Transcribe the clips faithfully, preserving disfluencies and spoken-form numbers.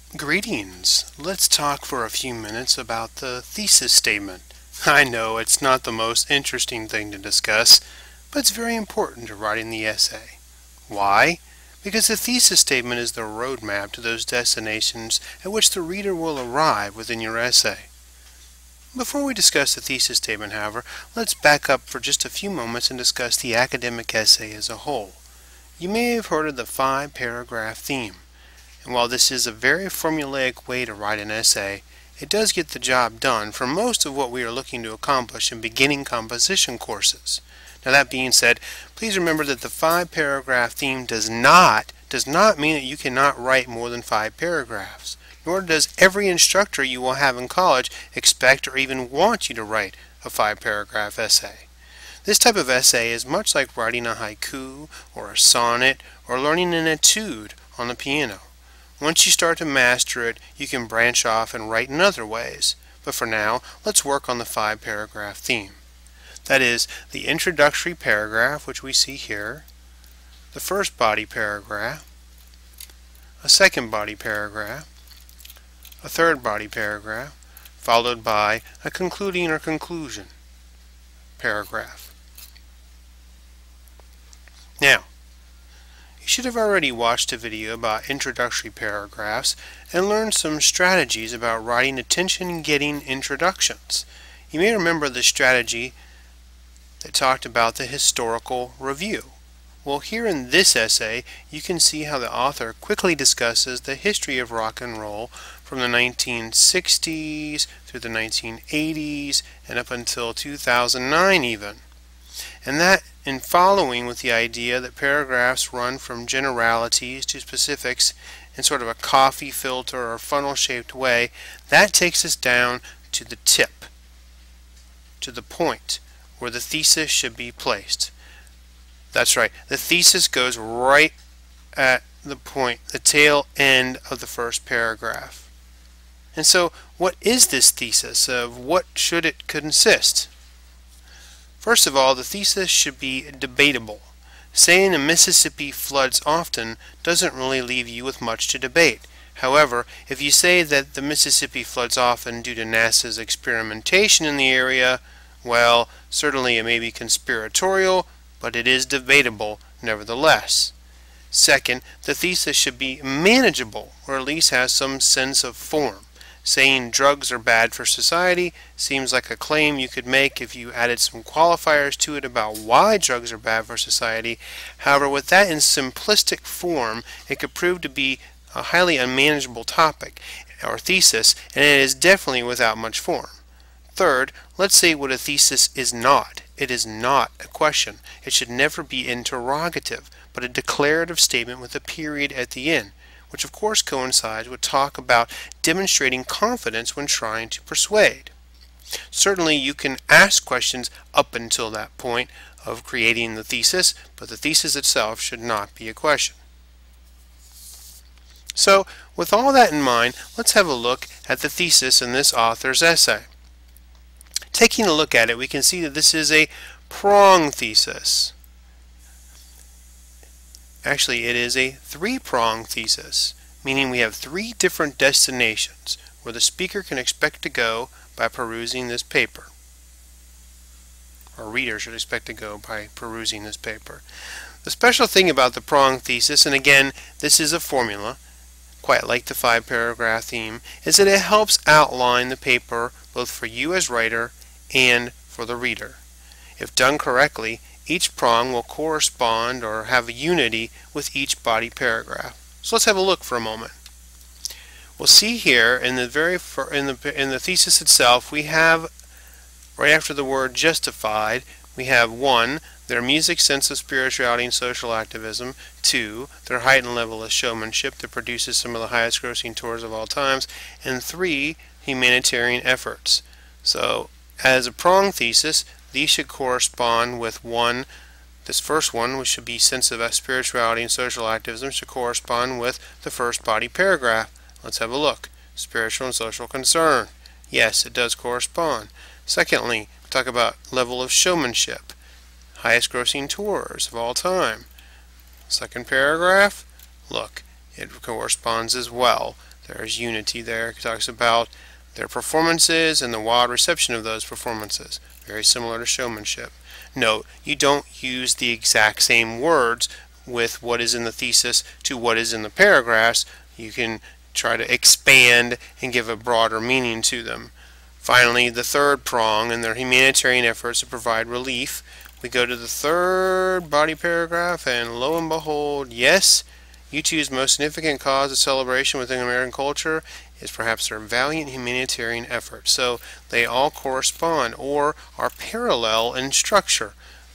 Greetings. Let's talk for a few minutes about the thesis statement. I know it's not the most interesting thing to discuss, but it's very important to writing the essay. Why? Because the thesis statement is the roadmap to those destinations at which the reader will arrive within your essay. Before we discuss the thesis statement, however, let's back up for just a few moments and discuss the academic essay as a whole. You may have heard of the five-paragraph theme. And while this is a very formulaic way to write an essay, it does get the job done for most of what we are looking to accomplish in beginning composition courses. Now that being said, please remember that the five-paragraph theme does not, does not mean that you cannot write more than five paragraphs, nor does every instructor you will have in college expect or even want you to write a five-paragraph essay. This type of essay is much like writing a haiku or a sonnet or learning an etude on the piano. Once you start to master it, you can branch off and write in other ways. But for now, let's work on the five-paragraph theme. That is, the introductory paragraph, which we see here, the first body paragraph, a second body paragraph, a third body paragraph, followed by a concluding or conclusion paragraph. Now, you should have already watched a video about introductory paragraphs and learned some strategies about writing attention-getting introductions. You may remember the strategy that talked about the historical review. Well, here in this essay, you can see how the author quickly discusses the history of rock and roll from the nineteen sixties through the nineteen eighties and up until two thousand nine even. And that in following with the idea that paragraphs run from generalities to specifics in sort of a coffee filter or funnel-shaped way, that takes us down to the tip, to the point where the thesis should be placed. That's right, the thesis goes right at the point, the tail end of the first paragraph. And so, what is this thesis? Of what should it consist? First of all, the thesis should be debatable. Saying the Mississippi floods often doesn't really leave you with much to debate. However, if you say that the Mississippi floods often due to NASA's experimentation in the area, well, certainly it may be conspiratorial, but it is debatable nevertheless. Second, the thesis should be manageable, or at least has some sense of form. Saying drugs are bad for society seems like a claim you could make if you added some qualifiers to it about why drugs are bad for society. However, with that in simplistic form, it could prove to be a highly unmanageable topic or thesis, and it is definitely without much form. Third, let's say what a thesis is not. It is not a question. It should never be interrogative, but a declarative statement with a period at the end, which of course coincides with talk about demonstrating confidence when trying to persuade. Certainly you can ask questions up until that point of creating the thesis, but the thesis itself should not be a question. So, with all that in mind, let's have a look at the thesis in this author's essay. Taking a look at it, we can see that this is a prong thesis. Actually, it is a three-prong thesis, meaning we have three different destinations where the speaker can expect to go by perusing this paper. Or reader should expect to go by perusing this paper. The special thing about the prong thesis, and again, this is a formula, quite like the five-paragraph theme, is that it helps outline the paper both for you as writer and for the reader. If done correctly, each prong will correspond or have a unity with each body paragraph. So let's have a look for a moment. We'll see here in the very in the in the thesis itself, we have right after the word justified, we have one, their music, sense of spirituality and social activism; two, their heightened level of showmanship that produces some of the highest grossing tours of all times; and three, humanitarian efforts. So as a prong thesis, these should correspond with one, this first one, which should be sense of spirituality and social activism, should correspond with the first body paragraph. Let's have a look. Spiritual and social concern. Yes, it does correspond. Secondly, talk about level of showmanship. Highest grossing tours of all time. Second paragraph, look, it corresponds as well. There's unity there. It talks about their performances and the wild reception of those performances. Very similar to showmanship. Note, you don't use the exact same words with what is in the thesis to what is in the paragraphs. You can try to expand and give a broader meaning to them. Finally, the third prong in their humanitarian efforts to provide relief. We go to the third body paragraph, and lo and behold, yes, U two's most significant cause of celebration within American culture is perhaps their valiant humanitarian effort. So they all correspond or are parallel in structure.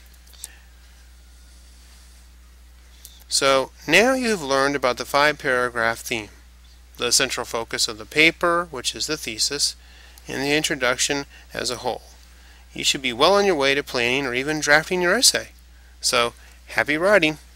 So now you've learned about the five paragraph theme, the central focus of the paper, which is the thesis, and the introduction as a whole. You should be well on your way to planning or even drafting your essay. So, happy writing!